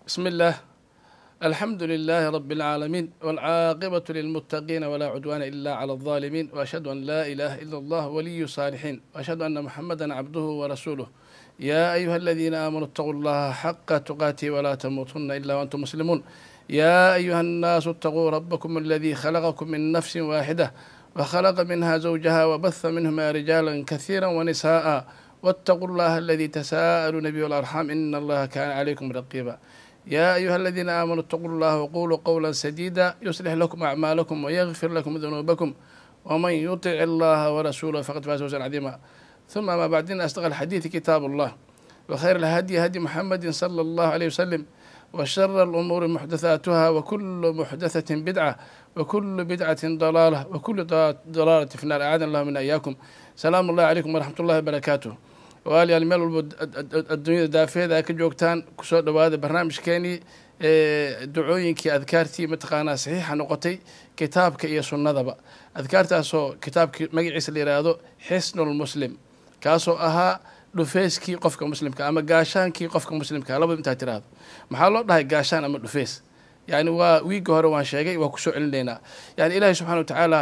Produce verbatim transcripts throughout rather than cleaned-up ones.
بسم الله. الحمد لله رب العالمين، والعاقبة للمتقين ولا عدوان إلا على الظالمين، وأشهد أن لا إله إلا الله ولي الصالحين، وأشهد أن محمدا عبده ورسوله. يا أيها الذين آمنوا اتقوا الله حق تقاته ولا تموتن إلا وأنتم مسلمون. يا أيها الناس اتقوا ربكم الذي خلقكم من نفس واحدة وخلق منها زوجها وبث منهما رجالا كثيرا ونساء، واتقوا الله الذي تساءلون به والأرحام إن الله كان عليكم رقيبا. يا أيها الذين آمنوا اتقوا الله وقولوا قولا سديدا يصلح لكم أعمالكم ويغفر لكم ذنوبكم، ومن يطع الله ورسوله فقد فاز فوزا عظيما. ثم ما بعدين أصدق الحديث كتاب الله، وخير الهدي هدي محمد صلى الله عليه وسلم، وشر الأمور محدثاتها، وكل محدثة بدعة، وكل بدعة ضلالة، وكل ضلالة في النار. أعاذنا الله من إياكم. سلام الله عليكم ورحمة الله وبركاته. walaalayaal meel walba adduunyada daafeeda ka joogtaan kusoo dhawaada barnaamijkeeni ducooyinkii adkaartii mataqaanaa saxiixa noqotay kitaabka iyo sunnadaba. adkaartaasoo kitaabkii magaciisa la yiraahdo xisnul muslim, kaasoo ahaa dhufeyskii qofka muslimka ama gaashaankii qofka muslimka. labada intaa tiraahdo maxaa loo dhahay gaashaan ama dhufeys? yani waa wiiga hore waan sheegay, waa kusoo celinaynaa. yani ilaahay subxaana watacaala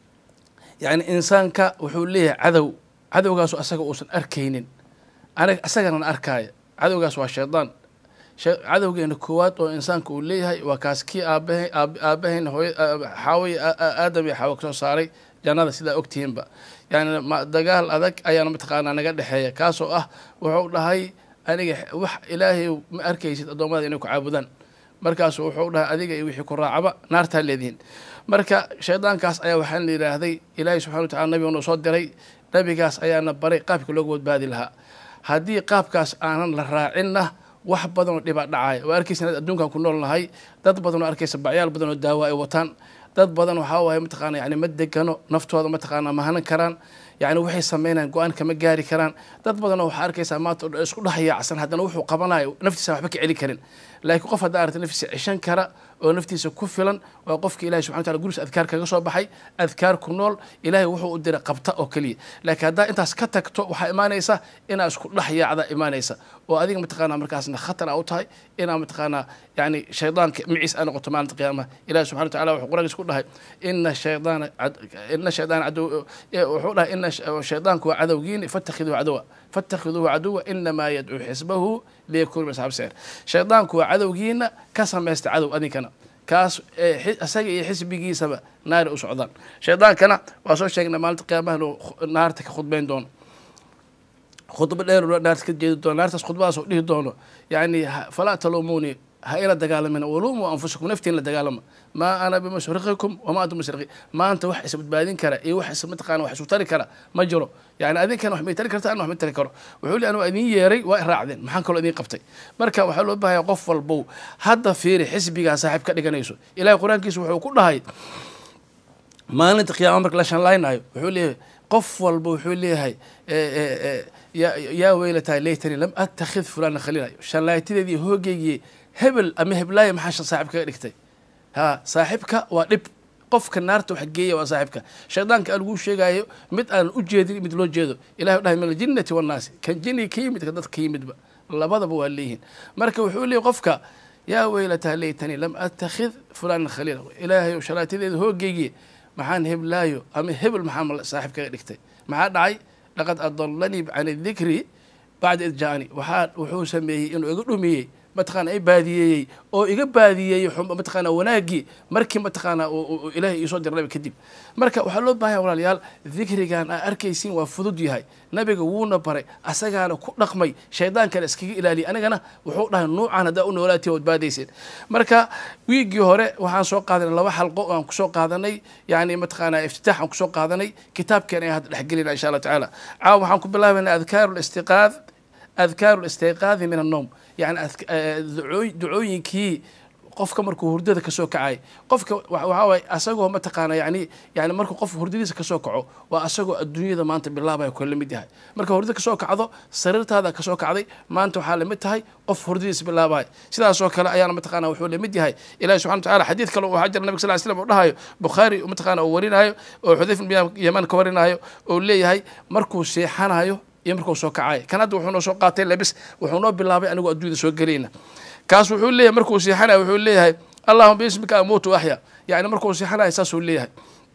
yani insaanka wuxuu leeyahay cadow, cadowgaasu asaga uusan arkaynin, aniga asagana arkaya. cadowgaas waa shaydaan. cadowgeena koowaad oo insaanka uu leeyahay waa kaas kii aabahe aabaheyn hooy xaawi aadam iyo xaawo kasoo saaray jannada, sidaa ogtihiinba. yani dagaal adag ayaana mataqaanaa naga dhexeeya, kaasoo ah wuxuu dhahay aniga wax ilaahay ma arkaysid addoommada inay ku caabudaan, markaasu wuxuu dhahay adiga iyo wixii ku raacaba naartaa leedihiin. marka shaydaankaas ayaa waxaan la yidhaahday ilaahay subxana watacala nabiga noo soo diray. nabigaas ayaana baray qaabka looga badbaadi lahaa. haddii qaabkaas aanan la raacinna wax badanoo dhibaa dhacaya. waa arkaysa inaad adduunkan ku nool nahay, dad badanoo arkaysa bacyaal badanoo daawo ay wataan. dad badan waxaa waaye mataqaana yani ma degano, naftooda mataqaana ma hanan karaan, yani waxay sameynayaan go-aan kama gaari karaan. dad badanoo waxaa arkaysaa maanta isku dhahayaacsan, haddana wuxuu qabanayo naftiisa waxba ka celi karin. laakiin qof haddaa aragta naftiisa ceshan kara oo naftiisa ku filan waa qofka ilahi subxana wataala gurigiisa adkaar kaga soo baxay, adkaar ku nool, ilaahay wuxuu u diray qabta oo keliya. laakiin haddaa intaas ka tagto waxaa imaanaysa inaa isku dhex yaacda imaanaysa, oo adiga mataqaanaa markaasna khatar a u tahay inaa mataqaanaa yani shaydaanka maciis a noqoto maalinta qiyaamaha. ilahi subxana watacala wuxuu quraankiisa ku dhahay ina shaydaana ina shaydaana cadow, wuxuu dhahay ina shaydaanku waa cadowgiini fatakhiduuhu cadowa fatakhiduuhu cadowa inamaa yadcuu xisbahu liyakuunu min asxaabi sacir. shaydaanku waa cadowgiina, ka samaysta cadow adinkana, kaas isaga iyo xisbigiisaba naari u socdaan. shaydaankana waa soo sheegnay maalinta qiyaamaha inuu naarta ka khudbayn doono, khudba dheer naarta ka jeedi doono. naartaas khudbadaas oo dhihi doono yani falaa taluumuuni, ha ila dagaalamina, waluumuu anfusakum, naftiin la dagaalama, maa ana bimusrikikum wamaa antum musrikiin. maanta wax is badbaadin kara iyo wax is mataqaana wax isu tari kara ma jiro. yani adinkana wax may tari karta, ana wax ma tari karo. wuxuu li anu idin yeeray waa raacdeen, maxaan kaloo idin qabtay? marka waxaa loo baahaya qof walbow hadda fiiri xisbigaa saaxiib ka dhiganayso. ilahay qur-aankiisa wuxuu ku dhahay maalinta qiyaama marka la shanlaynayo, wuxuu leeyahay qof walba wuxuu leeyahay yaa weylataa laytani lam attakhid fulana khaliila. shanlaytadeedii hoogeygii hebel ama heblaaya maxaa saaxiib kaga dhigtay? ha saaxiibka waa dhib. qofka naarta wax geeya waa saaxiibka. shaydaanka aan laguu sheegaayo mid aan u jeedin mid loo jeedo. ilahay dhahay min aljinnati wannaasi, kan jinniga ka yimid ka dadka ka yimidba labadaba waa leeyihiin. marka wuxuu leeyahy qofka yaa weylataa laytani lam attakhid fulana khaliila. ilaahay shalaatadeeda hoogeygii maxaan heblaayo ama hebel maxaa saaxiib kaga dhigtay? maxaa dhacay? laqad adallanii can adikri bacda id jaani. waxaa wuxuu sameeyey inuu iga dhumiyey mataqaana ay baadiyeeyey oo iga baadiyeeyey mataqaana wanaagii markii mataqaana ilaahay iisoo diray nabi kadib. marka waxaa loo baahanya walaalayaal, dikrigan aa arkaysiin waa fudud yahay, nabiga wuuna baray, asagaana ku dhaqmay, shaydaankana iskaga ilaaliyay. anigana wuxuu dhahay nuucan haddaa u noolaati waad baadayseen. marka wiigii hore waxaan soo qaadanay laba xalqo aan kusoo qaadanay, yani mataqaana iftitaax aan kusoo qaadanay. kitaabkeen ayaan hadda dhexgelina insha allah tacaala. caawa waxaan ku bilaabaynaa adkaaru listiqaad adkaaru listiqaadi min annowm, yani ducooyinkii qofka markuu hurdada kasoo kacay. qofka waxaa waay asagoo mataqaana yani yani markuu qof hurdadiisa kasoo kaco waa asagoo adduunyada maanta bilaabaya kula lamid yahay. marka hurdada kasoo kacdo, sariirtaada kasoo kacday maanta waxaa lamid tahay qof hurdadiisa bilaabaya. sidaasoo kale ayaana mataqaana wuxuu lamid yahay. ilahi subxana watacala xadiid kale waxaa jira nabig sal ly slam uu dhahayo, bukhaari mataqaana uu warinaayo oo xudayfa bin yaman ka warinaayo, oo leeyahay markuu seexanayo iyo markuu soo kacay. kan hadda wuxuu noo soo qaatay labis, wuxuu noo bilaabay anigoo adduunyada soo gelayna. kaas wuxuu leeyahay markuu siixanayo wuxuu leeyahay allahumma bismika amuutu axya yani markuu siixanayo saasuu leeyahay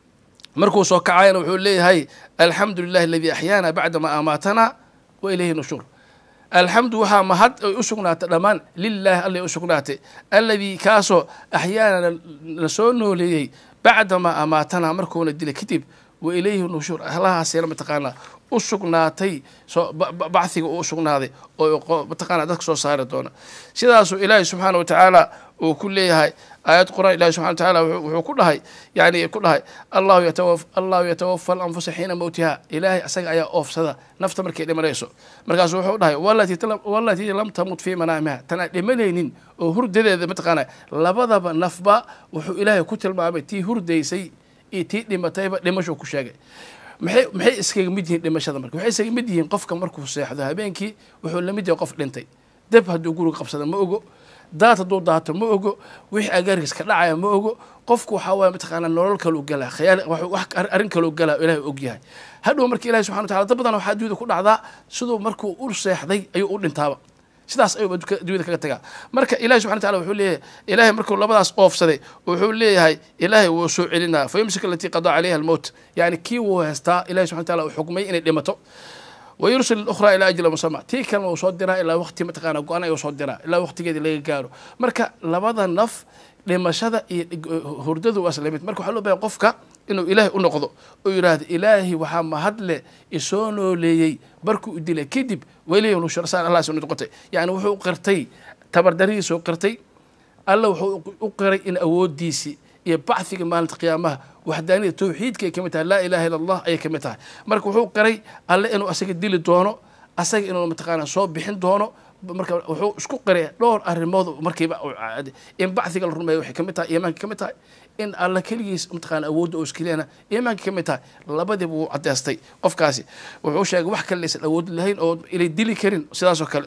markuu soo kacayna wuxuu leeyahay alxamdu lilahi aladii axyaana bacda ma amaatana wa ilayhi nushuur alxamdu waxaa mahad ay u sugnaatay dhammaan lilaahi allay u sugnaatay alladii kaasoo axyaana la soo nooleeyey bacda ma amaatana markuuna dilay kadib wa ilayhi nushuur allahaasina mataqaanaa u sugnaatay soo bacdiga uu sugnaaday oo mataqaanaa dadka soo saari doona sidaasuu ilaahay subxaana wa tacaala uu ku leeyahay aayad quraan ilahi subxana wa tacaala wuxuu ku dhahay yani ku dhahay allahu yatawa allahu yatawafa alanfusa xiina mowtiha ilaahay asaga ayaa oofsada nafta markay dhimanayso markaasu wuxuu dhahay walatii lam tamut fii manaamiha tanaa dhimanaynin oo hurdadeeda mataqaana labadaba nafba wuxuu ilaahay ku tilmaamay tii hurdaysay iyo tii dhimatayba dhimasho ku sheegay maxay maxay iskaga mid yihiin dhimashada marka waxay iskaga mid yihiin qofka markuu seexdo habeenkii wuxuu la mid yahay qof dhintay dab hadduu guriga qabsada ma ogo daad hadduu daato ma ogo wixii agaarkiis ka dhacaya ma ogo qofku waxaa waaya mataqaanaa nolol kaluu galaa khayaal wax arrin kaluu galaa ilaahay og yahay hadhow marka ilahi subxana wa tacala dad badan waxaa adduunyada ku dhacdaa siduu markuu u seexday ayuu u dhintaaba sidaas ayuu adduunyada kaga tagaa marka ilahi subxana wa tacala wuxuu leeyahay ilaahay markuu labadaas oofsaday wuxuu leeyahay ilaahay wuu soo celinaa fa yumsik alatii qadaa calayha almowt yani kii wuu haystaa ilahi subxana wa tacala uu xukmay inay dhimato ويرسل الأخرى إلى أجل مسمى تي كان وصدرها إلى وقت متقانا قانا يصدرها إلى وقت جدي لقى قالوا مركا لبضا النف لما شذا هرددوا وسلمت مركو حلو بين قفك إنه إلهي أنقضه ويراد إلهي وحام هدل إسونو لي بركو إدلي كذب ولي ونشر سان الله سبحانه وتعالى يعني وحو قرتي تبردريس وقرتي الله وحو أقري إن أود ديسي يبعثك مالت قيامها وحدانية توحيد كي كمتها لا إله إلا الله أي كمتها مرك وحو قري الله إنه أساق الدين دونه أساق إنه متقانا صوب بحين دونه مرك وحو اسكو قري دور أهل الموضوع مركي بقى إن بعثك الرمي وحي كمتها إيمان كمتها إن الله كليس متقانا أود أوسكلينا إيمان كمتها لابد بو عداستي قف كاسي وحو شاق وحكا ليس الأود اللهين أو إلي ديلي كرين سيداسو كالي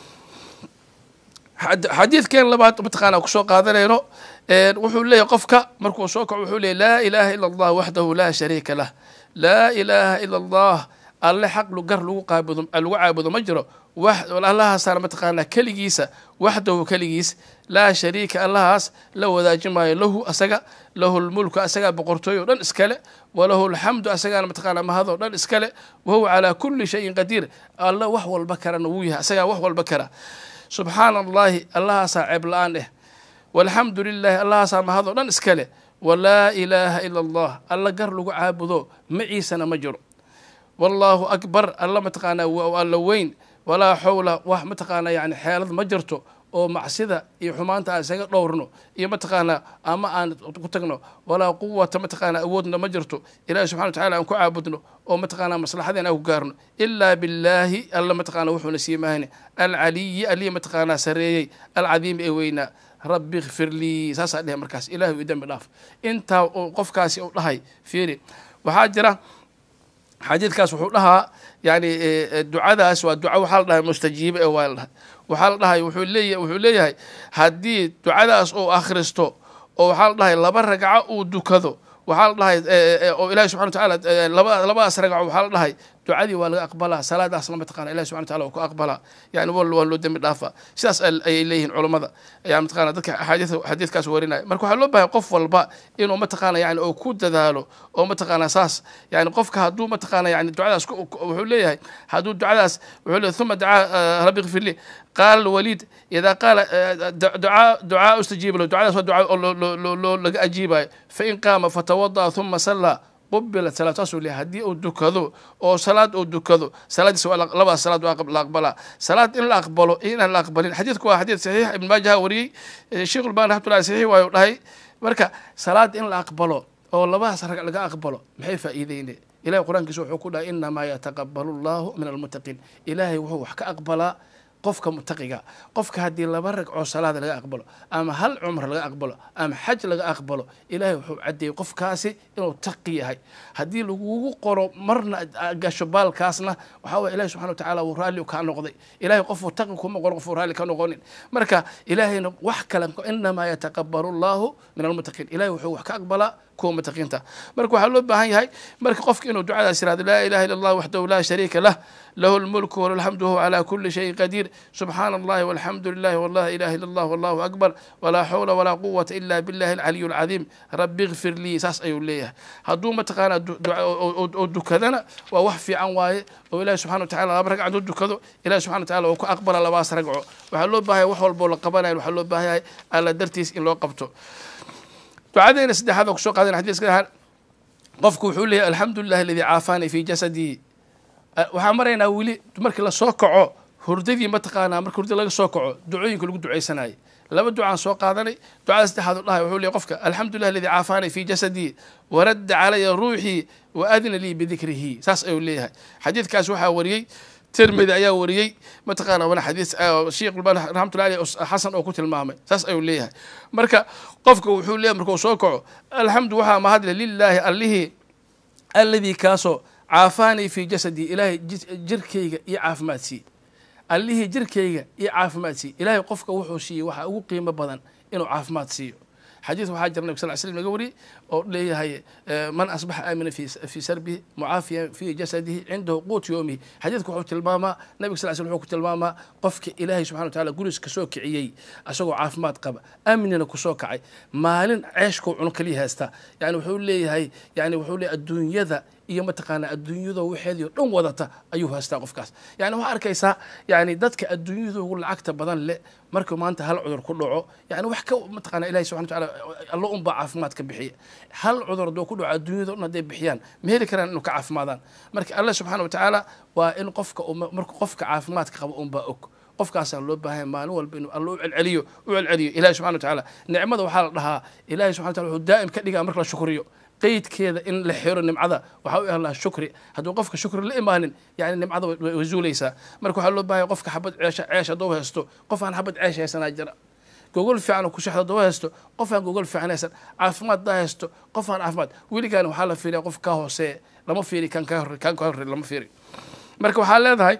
حديث كان لبعض متقانا كسو قادرينو wuxuu leeyahay qofka markuu soo kaco wuxuu leeyahay laa ilaaha ila allah waxdahu laa shariika lah laa ilaaha ila allah alle xaq gar lagu qaabudo lagu caabudo ma jiro allahaasana mataqaanaa keligiisa waxdahu keligiis laa shariika allahaas la wadaaji maayo lahu asaga lahu lmulku asagaa boqortooyo dhan iskale walahu alxamdu asagaana mataqaanaa mahadoo dhan iskale wahuwa calaa kulli shayin qadiir alla wax walba karana wuu yahay asagaa wax walba kara subxaana allahi allahaasaa ceeb la-aan eh والحمد لله الله سامح هذا دان اسكله ولا اله الا الله الله قر لو عابدو معيسنا مجر والله اكبر الله متقانا والله وين ولا حول وح متقانا يعني حيلد مجرتو oo macsida iyo xumaanta aan isaga dhowrno iyo mataqaana ama aan ku tagno walaa quwwata mataqaana awoodna ma jirto ilaahay subxaanahu wa ta'aala aan ku caabudno oo mataqaana maslaxadeena aan ku gaarno illa billahi alla mataqaana wuxuu nasiimaahne al-ali ali mataqaana sareeyay al-azim ee weyna rabbi ighfir li saasa dheh markaas ilaahay u dambi dhaaf inta qofkaasi uu dhahay fiiri waxa jira xadiidkaas wuxuu dhahaa yani ducadaas waa duco waxa la dhahay mustajiib ee waa la waxaa la dhahay wuxuu leeyahay wuxuu leeyahay haddii ducadaas uu akhristo oo waxaa la dhahay laba ragco uu dukado waxaa la dhahay oo ilaahay subxana wa tacaala laba labadaas ragco waxaa la dhahay ducadii waa laga aqbalaa salaadaasna mataqaana ilahi subxana wa taala uu ku aqbalaa yani waa loo dembi dhaafaa sidaas ayay leeyihiin culammada ayaa mataqaana dadka axaadiis xadiidkaas warinaya marka waxaa loo baahay qof walba inuu mataqaana yani oo ku dadaalo oo mataqaana saas yani qofka hadduu mataqaana yani ducadaas wuxuu leeyahay hadduu ducadaas wuxuu leeyahay uma dacaa rabbi ighfir li قال الوليد إذا قال دعاء دعاء استجيب له دعاء دعاء لقى أجيبه فإن قام فتوضأ ثم صلى قبلت صلاة رسول هدي أو دكذو أو صلاة أو دكذو صلاة سواء لبا صلاة أقبلها صلاة إن لا أقبله إن لا أقبلين حديث كوا حديث صحيح ابن ماجه وري الشيخ الباني رحمة الله صحيح وهي مركا صلاة إن لا أقبله أو لبا صلاة لقى أقبله محي فائدين إلهي القرآن كسوح يقول إنما يتقبل الله من المتقين إلهي وهو حكى أقبله qofka mutaqiga qofka hadii laba ragco salaad laga aqbalo ama hal umr laga aqbalo ama xaj laga aqbalo ilaahay wuxuu cadeeyay qofkaasi inuu taqi yahay hadii lagu qoro marna gasho baalkaasna waxa way ilaahay subhanahu wa ta'ala uu raali ka noqday ilaahay qof taqi kuma qoro qof raali ka noqonin marka ilaahayna wax kale inma yataqabbalu Allahu min almuttaqin ilaahay wuxuu wax ka aqbala kuwa mutaqiinta marka waxaa loo baahan yahay marka qofka inuu ducadaas yiraahdo laa ilaha illa allah wahdahu la shariika lah له الملك وله الحمد وهو على كل شيء قدير سبحان الله والحمد لله والله إله إلا الله والله أكبر ولا حول ولا قوة إلا بالله العلي العظيم رب اغفر لي ساس أيو ليه هدو متقانا دكذنا ووحفي عن واي وإله سبحانه وتعالى أبرك عن دكذو إله سبحانه وتعالى وكو أقبل لباس رقعو وحلو باهي وحول بولا قبانا وحلو باهي على درتيس إن لو قبتو دعادين سدح هذا وكسوق هذا الحديث كده قفكو حولي الحمد لله الذي عافاني في جسدي waxaan maraynaa weli markii la soo kaco hurdadii ma taqaanaa markii hurdada laga soo kaco ducooyinka lagu duceysanayay laba ducaan soo qaadanay ducada saddexaad u dhahay wuxuu leeyahay qofka alxamdulilah alladii caafaani fi jasadi waradda calaya ruuxii wa adina lii bidikrihi saas ayuu leeyahay xadiidkaas waxaa wariyey tirmidi ayaa wariyey ma taqaanaa wana xadiis sheekh albani raxmatullahi alayhi xasan oo ku tilmaamay saas ayuu leeyahay marka qofka wuxuu leeyahay markuu soo kaco alxamdu waxaa mahadle lilaahi allihii alladii kaasoo عافاني في جسدي إلهي جركيغا إي عافماتي اللي جركيغا إي عافماتي إلهي قفك وحوشي وحا أو قيمة بدن إنو عافماتي حديث وحاجر النبي صلى الله عليه وسلم يقولي لي هي من أصبح آمنا في في سربه معافيا في جسده عنده قوت يومه حديث كحوة الماما النبي صلى الله عليه وسلم الماما قفك إلهي سبحانه وتعالى قولس كسوك عيي أسوق عافمات قبا أمننا كسوك عي مالن عيشكو عنك لي هاستا يعني وحول لي هي يعني وحول لي الدنيا ذا iyo mataqaana adduunyada waxeedii dhan wadata ayuu haystaa qofkaas yani waxa arkaysaa yani dadka adduunyada ugu lacagta badan leh markuu maanta hal cudur ku dhaco yani wax ka mataqaana ilaahay subhanahu wa ta'ala alla um baa caafimaad ka bixiya hal cudur doo ku dhaco adduunyada dhan haday bixiyaan ma heli karaan inuu ka caafimaadaan marka alla subhanahu wa ta'ala waa in qofka markuu qofka caafimaadka qabo um baa og qofkaas loo baahan maalin walba inuu alla u celceliyo u celceliyo ilaahay subhanahu wa ta'ala nicmada waxa la dhahaa ilaahay subhanahu wa ta'ala wuxuu daa'im ka dhigaa marka la shukriyo قيد كذا إن لحير النمعذا وحاول الله شكري هذا قفك شكر الإيمان يعني النمعذا وزوليسا مركو حلو باي قفك حبد عيش عيش دوه هستو قف عن حبد عيش يا سناجرة جوجل في عنه كوش حدا دوه هستو قف عن جوجل في عنه سن عفمات ده هستو قف عن عفمات ويلي كانوا حاله فيني قف كهو سي لما فيني كان كهر كان كهر لما فيني مركو حال هذا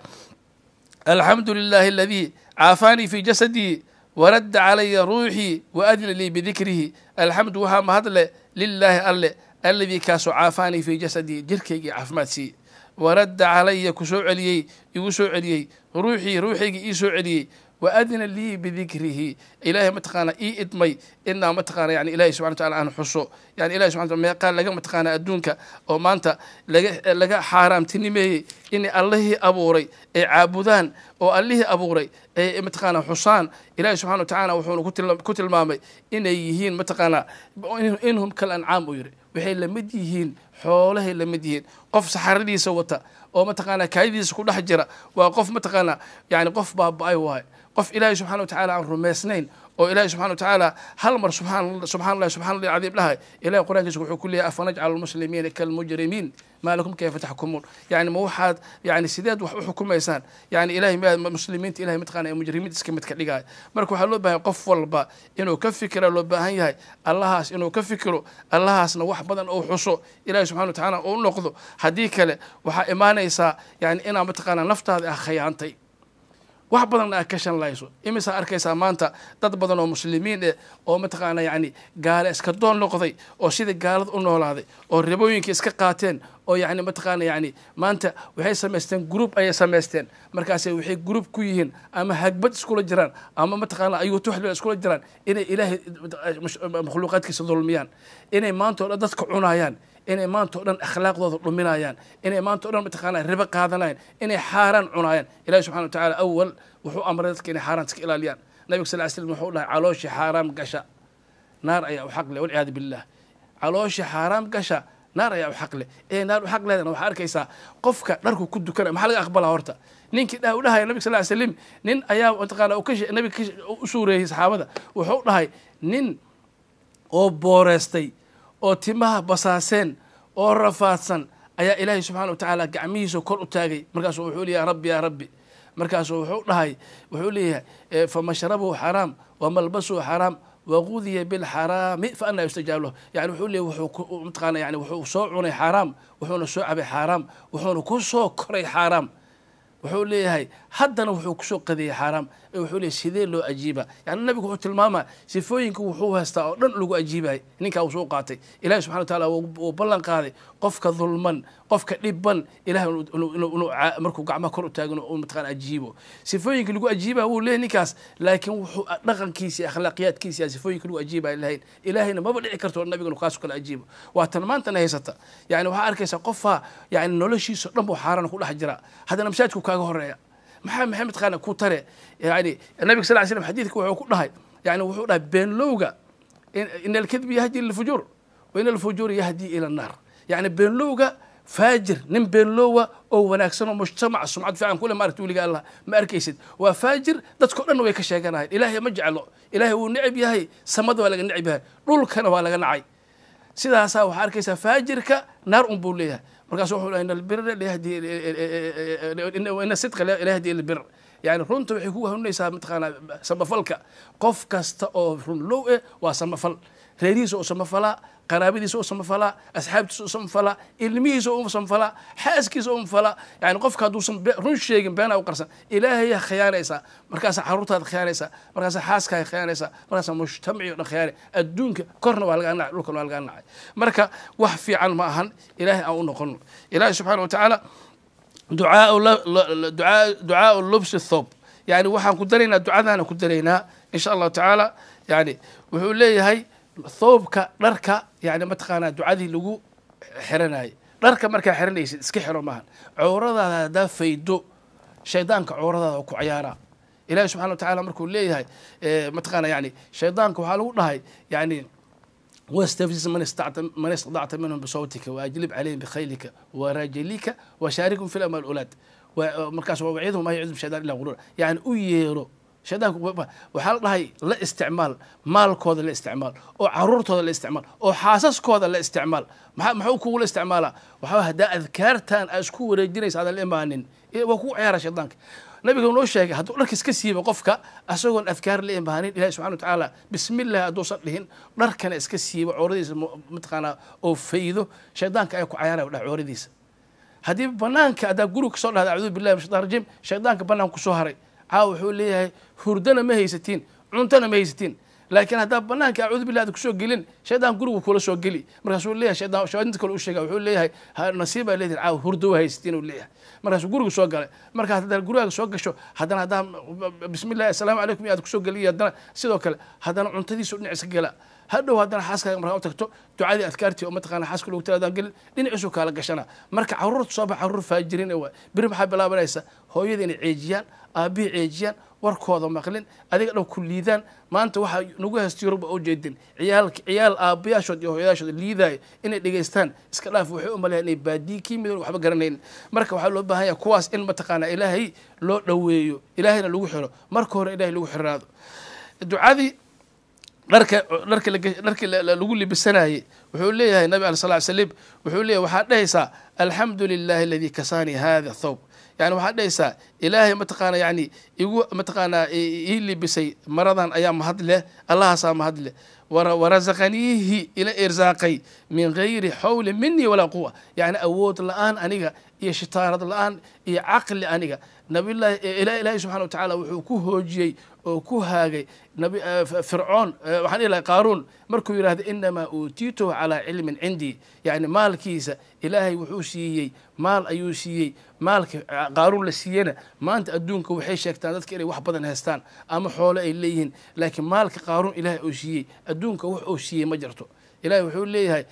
الحمد لله الذي عافاني في جسدي ورد علي روحي وأذن لي بذكره الحمد وها هذا لله الله الذي كاسو عافاني في جسدي جركي عفماتي ورد علي كسو علي يوسو علي روحي روحي يسو علي وأذن لي بذكره إلهي متقانا إي إدمي إنا متقانا يعني إلهي سبحانه وتعالى عن حصو يعني إلهي سبحانه وتعالى قال لقى متقانا أدونك أو ما أنت لقى, لقى حرام تنمي إني الله أبوري إي عابدان أو الله أبوري إي متقانا حصان إلهي سبحانه وتعالى وحونه كتل, كتل مامي إني يهين متقانا إنهم كالأنعام ويري وحي لمد يهين حوله لمد يهين قف سحردي سوتا أو متقانا كايدي سكول حجرة وقف متقانا يعني قف باب أي واي قف إلهي سبحانه وتعالى عن رميسنين أو إلهي سبحانه وتعالى هل مر سبحان الله سبحان الله سبحان الله العظيم لها إلهي القرآن يقول كلها أفنجعل المسلمين كالمجرمين ما لكم كيف تحكمون يعني موحد يعني سداد وحكم إنسان يعني إلهي مسلمين إلهي متقانا مجرمين تسكي متكلقاي مركو حلو بها قف والبا إنه كفكر لو باهي هاي الله إنه كفكروا الله إنه واحد بدن أو حصو إلهي سبحانه وتعالى أو نقضه هديك له وح إيمانه يسا يعني إنا متقانا نفط هذا أخيانتي wax badan ay ka shan layso imisa arkaysa maanta dad badan oo muslimiin ah oo mataqaana yani gaal iska doon noqday oo sida gaalad u noolaaday oo ribooyinka iska qaateen oo yani mataqaana yani maanta waxay sameysteen group ay sameysteen markaas waxay group ku yihiin ama hagbad isku la jiraan ama mataqaana ayuu tuxdil isku la jiraan inay ilaahay makhluuqaadkiisa dulmiyaan inay maanta oo dadka cunayaan inay maanta oo dhan akhlaaqdooda dhuminayaan inay maanta oo dhan mataqaana riba qaadanayaan inay xaaraan cunayaan ilaahay subxaanahu wa ta'aala awal wuxuu amray dadka inay xaaraan iska ilaaliyaan nabiga sallallahu alayhi wasallam wuxuu dhahay calooshi xaaraam gasha naar ayaa u xaq leh wal ciyaad billah calooshi xaaraam gasha naar ayaa u xaq leh ee naar u xaq leedana waxa arkaysaa qofka dharku ku dukana maxaa laga aqbalaa horta ninkii dhahay u dhahay nabiga sallallahu alayhi wasallam nin ayaa mataqaana u ka nabiga u suureeyay saxaabada wuxuu dhahay nin oo booreestay oo timaha basaaseen oo rafaadsan ayaa ilaahay subxaanahu wa ta'aala gacmihiisa kor u taagay markaasuu wuxuu leeyahay rabbi yaa rabbi markaasuu wuxuu dhahay wuxuu leeyahay famashrabuhu xaraam wamalbasuhu xaraam waqudiya bilxaraami fa anaa yustajaab lahu yani wuxuu leeyahay wuxuu mataqaana yani wuxuu soo cunay xaaraam wuxuuna soo cabay xaaraam wuxuuna ku soo koray xaaraam wuxuu leeyahay haddana wuxuu ku soo qadiyay xaaraam وحولي سيدي لو أجيبه يعني النبي هو تلماما سفوين كوحو هستا أو دن لو أجيبه نينكا وسوقاتي إلهي سبحانه وتعالى وبلن قاضي قفك ظلما قفك لبن إلهي مركو قعما كرو تاغن ومتقان أجيبه سفوين كلو أجيبه هو ليه نيكاس لكن وحو نغن كيسي أخلاقيات كيسي سفوين كلو أجيبه إلهي إلهي ما بدي كرتو النبي قالوا قاسو كلا أجيبه واتلمان تنهيستا يعني وحا أركيسا قفها يعني نولشي سرنبو حارنا كل حجرا هذا نمشاتكو كاغو هريا محمد محمد خان كوتري يعني النبي صلى الله عليه وسلم حديثك وحو كلها يعني وحو بين لوغا إن الكذب يهدي للفجور وإن الفجور يهدي إلى النار يعني بين لوغا فاجر نم بين لوغا أو وناكسن مجتمع سمعت فعلا كل ما رتولي قال الله ما أركيسد وفاجر دتكو أنه يكشيغان إلهي مجعله إلهي ونعب يهي سمد ولا نعب يهي رول كان ولا نعي سيدا سا waxa arkaysa faajirka naar un buu leeyahay markaas wuxuu leeyahay in bir leehdi in sidqa leehdi il bir yani runtu waxay ku hawnaysaa mataqaana samafalka qof kasta oo run loo ee waa samafal reerihiisa oo samafala qaraabadiisa oo samafala asxaabtiisa oo samafala ilmihiisa oo samafala xaaskiisa oo samafala yani qofka haduu run sheegin been oo qarsan ilaahay khiyaanaysa markaas xaruntaada khiyaanaysa markaas xaaskaaga khiyaanaysa markaas mujtamaci oo khiyaanay adduunka korna waa laga nacay dhulka waa laga nacay marka wax fiican ma ahan ilaahay aan u noqon ilaahay subhanahu wa ta'ala ducaa ducaa ducaa lubs الثوب يعني waxaan ku dareynaa ducadana ku dareynaa insha Allah ta'ala yani wuxuu leeyahay ثوبك درك يعني ما تقانا دعادي لجو حرناي درك مركا حرنيس اسكي حرو ماهن عورضا هذا فيدو شيطانك عورضا وكو عيارا إلهي سبحانه وتعالى مركو ليه هاي إيه ما تقانا يعني شيطانك وحالو هاي يعني واستفزز من استطعت من استطعت منهم بصوتك واجلب عليهم بخيلك ورجلك وشاركهم في الاموال الاولاد ومركز ووعيدهم ما يعذب شيطان الا غرور يعني ويرو شدانك وحال لهي لا استعمال مالكooda la isticmaal oo caruurtooda la isticmaal oo xaasaskooda la isticmaal maxaa ku wala isticmaala waxa hada adkaartan asku wareejinaysa aad la imaanin waa ku ciyaara shaydaanka nabiga noo sheegay haduu dharka iska siibo qofka asagoon adkaar la imaanin ilaahay subhanahu wa ta'ala bismillah aduu sadhihin dharkana iska siibo cooradiisa matqana oo faydo shaydaanka ay ku ciyaara cooradiisa hadii banaanka ada guriga soo dhahda a'uudu billahi minash shaytaanir rajiim shaydaanka banaanka ku soo haray عاو حوليه هردنا ما هيستين عنتنا ما هيستين لكن هذا بنانك أعوذ بالله هذا كسوق قلين شيطان قلوب كله سوق قلي مرة سؤال ليه شيطان شيطان كله وش جا وحول ليه هالنصيبة اللي عاو هردوا هيستين ولا مرة سؤال قلوب سوق قلي مرة هذا القلوب سوق شو هذا هذا بسم الله السلام عليكم يا كسوق قلي هذا سيدوك هذا عنتدي سوق نعس قلا هذا هذا حاسك مرة أوتكتو تعادي أذكارتي وما تقانا حاسك لو تلا قل لين عسوك على قشنا مرة عرورت صباح عرور فاجرين هو برم حب لا بريسة هو يدين عيجيان أبي عيجيان warkooda maqlin adiga dhow ku liidaan maanta waxa nagu haystiyurba oo jeedin ciyaal ciyaal aabayaashood iyo hooyayaashood liiday inay dhageystaan iska dhaaf waxay u maleeyaan inay baadii kiimid waxba garanayn marka waxa loo baahan yahay kuwaas in mataqaana ilaahay loo dhaweeyo ilaahayna lagu xiro marka hore ilaahay lagu xiraado ducadii dharka dharka dharka lagu libisanaayay wuxuu leeyahay nabi sallallahu alayhi wasallam wuxuu leeyahay waxa dhahaysa alhamdulillahi alladhi kasani hadha thawb يعني واحد ليس إلهي متقانا يعني يقول متقانا اللي بسي مرضان أيام مهد له الله سام مهد له ورزقنيه إلى إرزاقي من غير حول مني ولا قوة يعني أود الآن أنيقا يشتارد الآن يعقل أنيقا نبي الله إلهي إلهي سبحانه وتعالى وحكوه جي وكوهاجي نبي فرعون وحنا إلى قارون مركو يراد إنما أوتيته على علم عندي يعني مال كيسة إلهي وحوسيي مال أيوسيي مالك قارون لسينا ما أنت أدونك وحيشك تندك إلي واحد بدن هستان أما حوله إليهن لكن مالك قارون إلهي أوسيي أدونك وحوسيي مجرته إلهي وحول ليه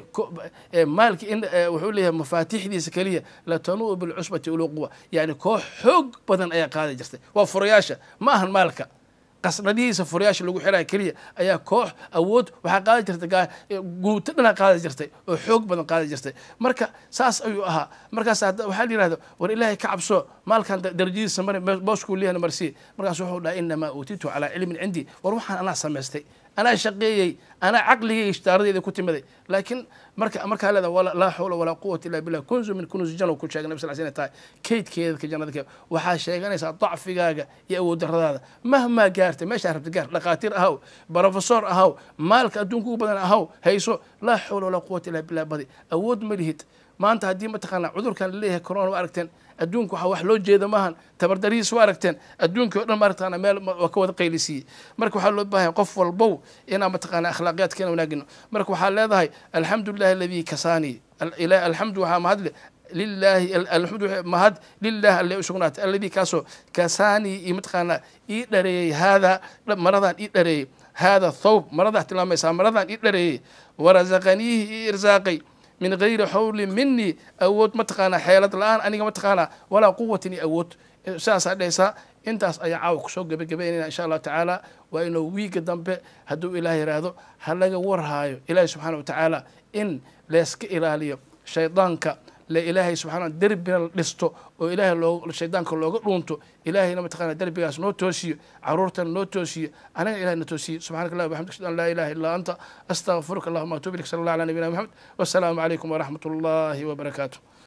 مالك إن وحول ليه مفاتيح دي سكلية لا تنوء بالعصبة أولو قوة يعني كو حق بدن أي قاعدة جرته وفرياشة ما هن مالك قصديس فرياش لو خيرا كليه ايا كوح اود waxa qaadi jirtay guutadana qaadi jirtay oo xoog badan qaadi jirtay marka saas ayuu ahaa markaas waxa la yiraahdo war ilaahay ka cabso maalkan darajadiisa mar boosku leeyahay marsi markaas wuxuu dhahay inma utitu ala ilmin indi war waxaan ana sameystay ana shaqeeyay ana aqligay ishtaaradayda ku timaday laakiin marka marka leeda wala la hawla wala quwwata illa billah kunzu min kunuz janna ku sheegay nabi sallallahu alayhi wasallam kaydkeeda ka jannada waxa sheeganaysa dacfigaaga iyo awood daradaada mahma gaartay meesha rabta gaar dhaqaatiir ahaw professor ahaw maalka adduunka badan ahaw hayso la hawla wala quwwata illa billah badi awood ma lihid maanta hadii ma taqaana cudurkan leeyahay corona aragteen adduunku waxa wax loo jeeda maahan tabardarihiis waa aragteen adduunkii o dhan maaragtana meel waa ka wada qaylisiiyey marka waxaa loo baahan qof walbow inaa mataqaana akhlaaqiyaadkeena wanaagino marka waxaa leedahay alxamdulillahi aladii kasaanii alxamdu waxaa mahadle lillahi alxamdu mahad lilah alle u sugnaatay alladii kaasoo kasaanii iyo mataqaana ii dhareeyey haadaa maradan ii dhareeyey hada thawb maradaa tilmaamaysaa maradan ii dhareeyey warazaqaniihi ii irsaaqay min gayri xawli minii awood mataqaanaa xeelad la-aan aniga mataqaanaa walaa quwatin iyo awood saasaa dhehaysaa intaas ayaa caawa kusoo gebagabaynayna insha allahu tacaala waa inuu wiiga dambe hadduu ilaah yiraahdo ha laga warhaayo ilaahi subxaana wa tacaala in layska ilaaliyo shaydaanka la ilaahay subxana derbina la dhisto oo ilaahay loo shaydaanka looga dhuunto ilaahayna mataqaana derbigaas noo toosiyo caruurtana noo toosiyo anagana ilahay na toosiyo subxanaka allah waxamdika ashhadu an laa ilaha illaa anta astaghfiruka allahuma atubu ilayk sala allah ala nabiyina maxamed wassalaamu calaykum waraxmat ullahi wabarakaatu